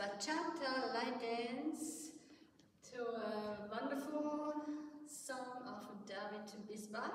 bachata line dance to a wonderful song of David Bisbal.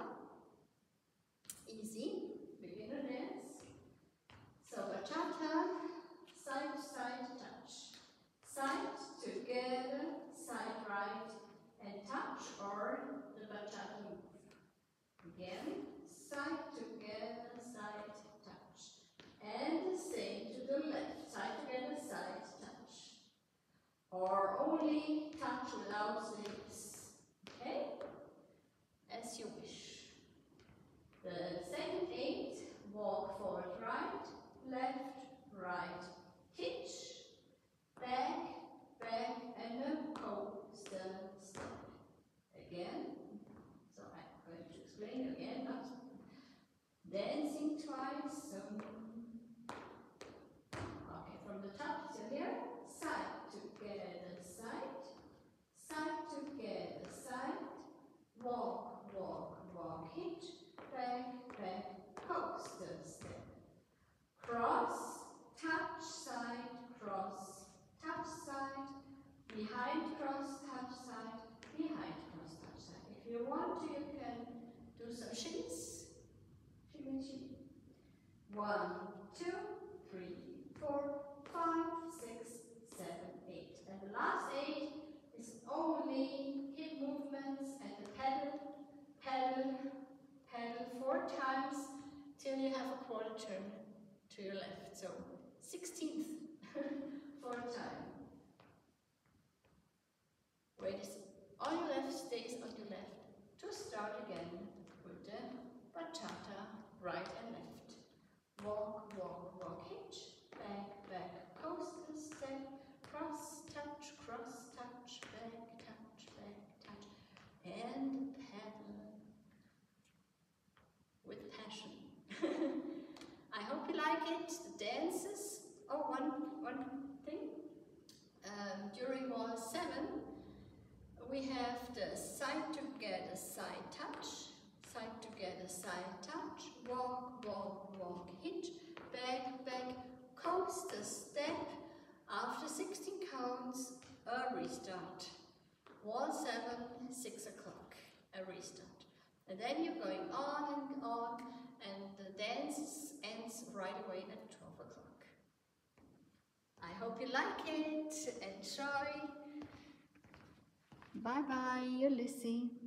Easy, beginner dance. So bachata, side to side touch. Side together, side right and touch, or the bachata move. Again, side together, side touch. And the same to the left, side together, side touch. Or only touch without sleeves. Okay? As you wish. The second 8, walk forward, right, left, right, hitch, back, back, and a coaster step. Again, so I'm going to explain again, not dancing twice. So, okay, from the top, so here, side together, side together, side, walk, walk, walk, hitch, back, back, coaster step. Cross, touch side, cross, touch side, behind cross, touch side, behind cross, touch side. If you want to, you can do some shimmies. Shimmy, shimmy. 1, 2, 3, 4, 5, 6, 7, 8. And the last 8 is only hip movements and the pedal, pedal, pedal 4 times till you have a quarter turn to your left. So 16th 4 time. Weight is on your left, stays on your left. To start again with the bachata, right and left. Walk, walk, walk, hitch, back, back, coaster step, cross, touch, back, touch, and pedal with passion. I hope you like it. The dances. Oh, one thing. During wall 7, we have the side together, side touch, side together, side touch, walk, walk, walk, hitch, back, back, coaster step. After 16 counts, a restart. Wall 7, 6 o'clock, a restart. And then you're going on, and the dance ends right away at 12 o'clock. I hope you like it. Enjoy. Bye bye, you're Lucy.